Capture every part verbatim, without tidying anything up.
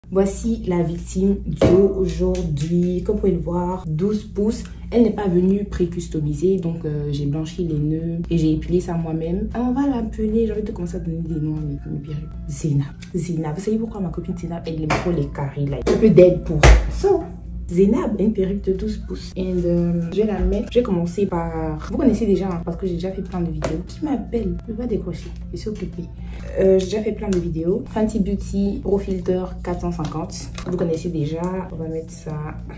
Voici la victime d'aujourd'hui. Comme vous pouvez le voir, douze pouces. Elle n'est pas venue pré-customisée, donc euh, j'ai blanchi les nœuds et j'ai épilé ça moi-même. On va l'appeler, j'ai envie de commencer à donner des noms à mes, mes perruques. Zénab. Zénab. Vous savez pourquoi ma copine Zénab, elle aime trop les carrés là. Un peu d'aide pour. So, Zénab, une perruque de douze pouces. Et euh, je vais la mettre. Je vais commencer par. Vous connaissez déjà, hein, parce que j'ai déjà fait plein de vidéos. Qui m'appelle? Je vais pas décrocher. Je suis occupée. Euh, j'ai déjà fait plein de vidéos. Fenty Beauty Pro Filter quatre cent cinquante. Vous connaissez déjà. On va mettre ça.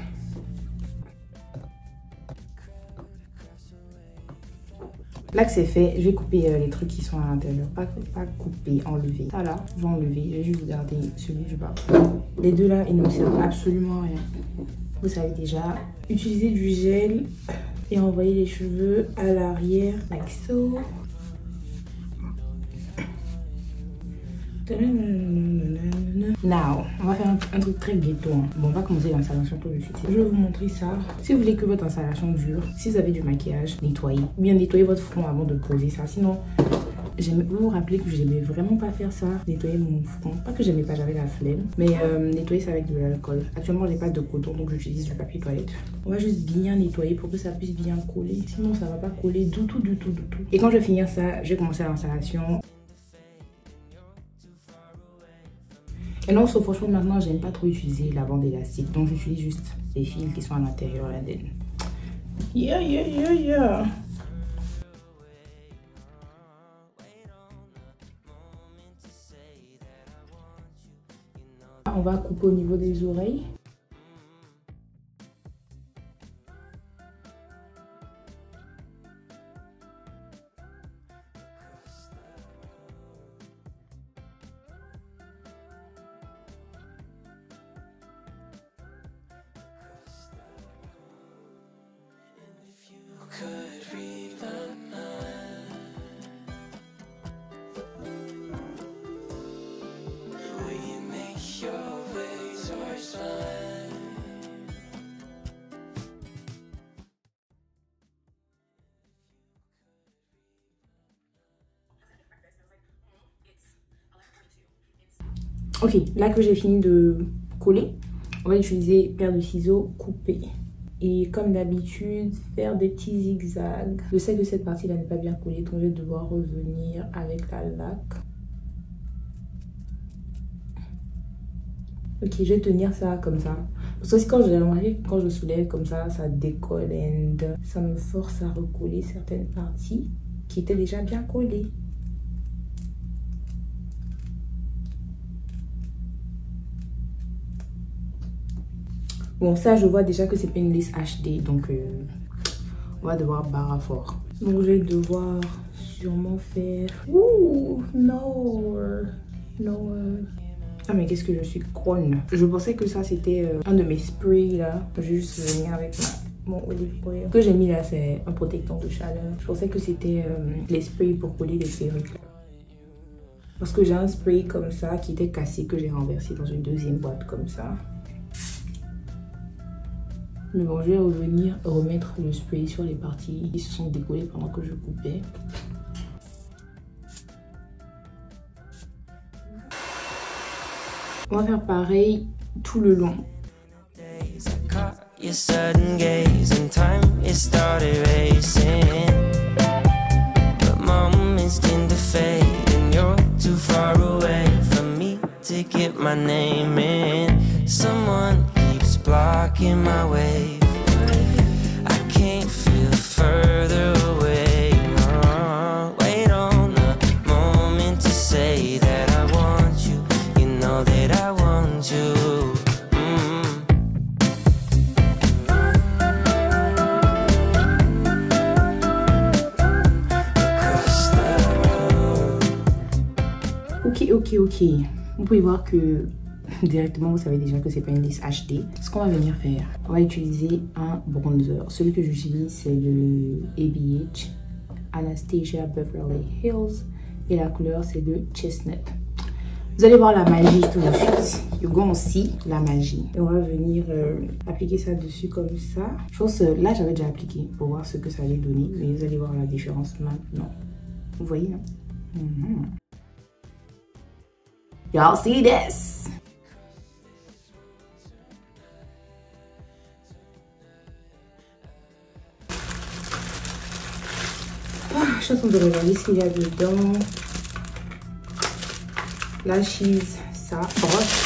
Là que c'est fait, je vais couper euh, les trucs qui sont à l'intérieur. Pas, pas couper, enlever. Ça là, je vais enlever. Je vais juste garder celui du bas. Les deux là, ils ne me servent absolument à rien. Vous savez déjà, utiliser du gel et envoyer les cheveux à l'arrière, like so. Now, on va faire un, un truc très ghetto. Hein. Bon, on va commencer l'installation tout de suite. Je vais vous montrer ça. Si vous voulez que votre installation dure, si vous avez du maquillage, nettoyez. Ou bien nettoyez votre front avant de poser ça. Sinon, vous vous rappelez que j'aimais vraiment pas faire ça. Nettoyer mon front. Pas que j'aimais pas, j'avais la flemme. Mais euh, nettoyer ça avec de l'alcool. Actuellement, j'ai pas de coton, donc j'utilise du papier toilette. On va juste bien nettoyer pour que ça puisse bien coller. Sinon, ça va pas coller du tout, du tout, du tout. Et quand je vais finir ça, je vais commencer l'installation. Et non, sauf franchement, maintenant, j'aime pas trop utiliser la bande élastique. Donc, j'utilise juste les fils qui sont à l'intérieur là dedans. Yeah, yeah, yeah, yeah. On va couper au niveau des oreilles. Ok, là que j'ai fini de coller, on va utiliser paire de ciseaux coupés. Et comme d'habitude, faire des petits zigzags. Je sais que cette partie-là n'est pas bien collée, donc je vais devoir revenir avec la laque. Ok, je vais tenir ça comme ça. Parce que quand j'ai remarqué quand je soulève comme ça, ça décolle et ça me force à recoller certaines parties qui étaient déjà bien collées. Bon, ça, je vois déjà que c'est pas une lisse H D, donc euh, on va devoir barre à fort. Donc, je vais devoir sûrement faire... Ouh, non, non. Ah, mais qu'est-ce que je suis conne. Je pensais que ça, c'était euh, un de mes sprays, là. Je vais juste venir avec ma, mon olive oil. Ce que j'ai mis là, c'est un protecteur de chaleur. Je pensais que c'était euh, les sprays pour coller les perruques. Parce que j'ai un spray comme ça qui était cassé, que j'ai renversé dans une deuxième boîte comme ça. Mais bon, je vais revenir remettre le spray sur les parties qui se sont décollées pendant que je coupais. On va faire pareil tout le long. Blocking my way, I can't feel further away. Oh, wait on the moment to say that I want you. You know that I want you. Mm. Ok, ok, ok. Vous pouvez voir que directement, vous savez déjà que c'est pas une lisse H D. Ce qu'on va venir faire, on va utiliser un bronzer. Celui que j'utilise, c'est le A B H Anastasia Beverly Hills et la couleur c'est le Chestnut. Vous allez voir la magie tout de suite. You gonna see la magie. Et on va venir euh, appliquer ça dessus comme ça. Je pense que là j'avais déjà appliqué pour voir ce que ça allait donner, mais vous allez voir la différence maintenant. Vous voyez, non? Mm-hmm. Y'all see this? Je suis en train de regarder ce qu'il y a dedans. La cheese, ça, brosse.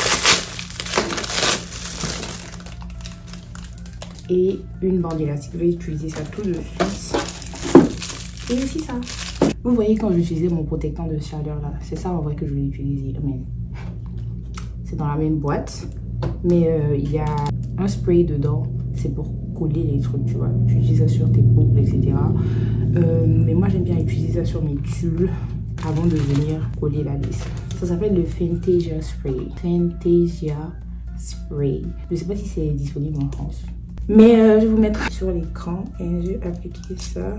Et une bande élastique. Je vais utiliser ça tout de suite. Et aussi ça. Vous voyez quand j'utilisais mon protecteur de chaleur là, c'est ça en vrai que je vais utiliser. C'est dans la même boîte. Mais euh, il y a un spray dedans. C'est pour coller les trucs, tu vois. Tu utilises ça sur tes peaux, et cetera. Euh, mais moi j'aime bien utiliser ça sur mes tulles avant de venir coller la liste. Ça s'appelle le Fantasia Spray. Fantasia Spray. Je ne sais pas si c'est disponible en France. Mais euh, je vais vous mettre sur l'écran et je vais appliquer ça.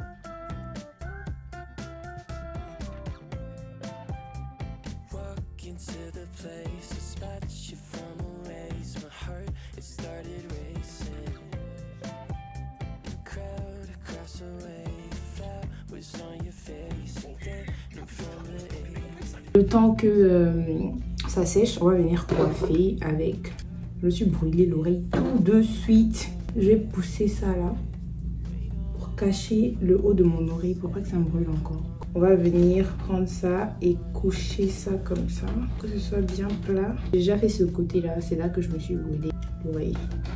Le temps que euh, ça sèche, on va venir coiffer avec... Je me suis brûlé l'oreille tout de suite. Je vais pousser ça là pour cacher le haut de mon oreille pour pas que ça me brûle encore. On va venir prendre ça et coucher ça comme ça, que ce soit bien plat. J'ai déjà fait ce côté là, c'est là que je me suis brûlé l'oreille.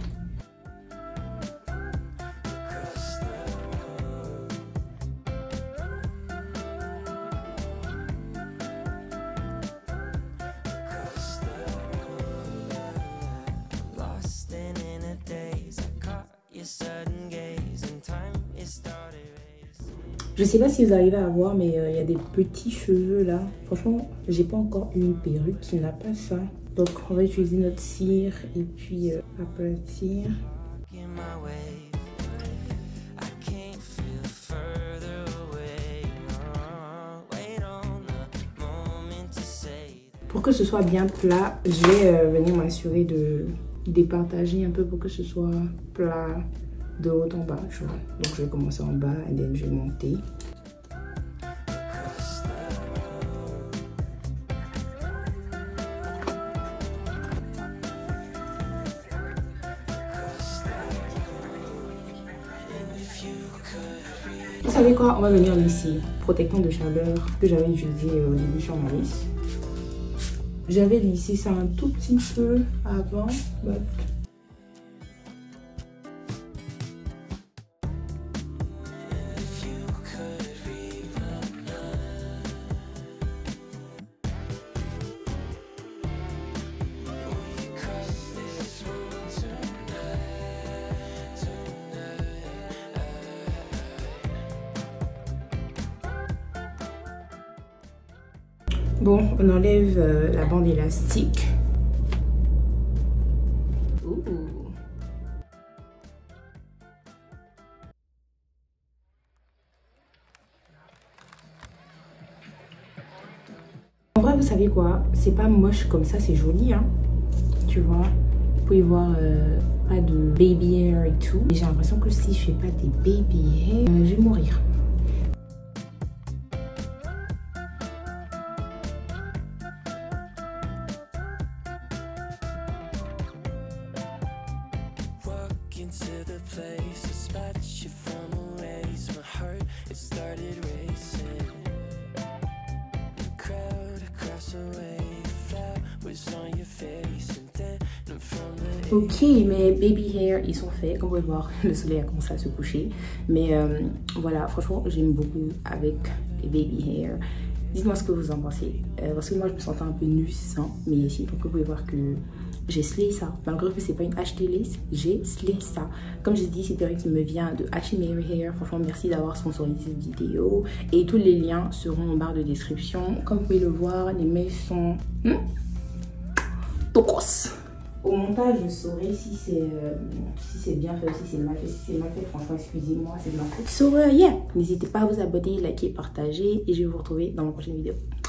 Je sais pas si vous arrivez à voir, mais il euh, y a des petits cheveux là. Franchement, j'ai pas encore une perruque qui n'a pas ça. Donc on va utiliser notre cire et puis euh, aplatir. Pour que ce soit bien plat, je vais euh, venir m'assurer de départager un peu pour que ce soit plat de haut en bas, tu vois. Donc je vais commencer en bas et then je vais monter. Vous savez quoi? On va venir ici. Protectant de chaleur que j'avais utilisé au début sur ma liste. J'avais lissé ça un tout petit peu avant. But... Bon, on enlève euh, la bande élastique. Ouh. En vrai, vous savez quoi? C'est pas moche comme ça, c'est joli, hein. Tu vois, vous pouvez voir euh, pas de baby hair et tout. J'ai l'impression que si je fais pas des baby hair, euh, je vais mourir. Ok, mes baby hair ils sont faits. Comme vous pouvez voir, le soleil a commencé à se coucher. Mais euh, voilà, franchement j'aime beaucoup avec les baby hair. Dites-moi ce que vous en pensez, euh, parce que moi je me sentais un peu nue sans. Mais ici, donc vous pouvez voir que j'ai slay ça. Malgré que c'est pas une H T lisse, j'ai slay ça. Comme j'ai dit, c'est une qui me vient de Hachimary Hair. Franchement, merci d'avoir sponsorisé cette vidéo. Et tous les liens seront en barre de description. Comme vous pouvez le voir, les mails sont hmm? tocos. Au montage, je saurai si c'est euh, si c'est bien fait ou si c'est mal fait. Si c'est mal fait, franchement, excusez-moi, c'est de ma faute. So, uh, yeah, n'hésitez pas à vous abonner, liker, partager. Et je vais vous retrouver dans ma prochaine vidéo.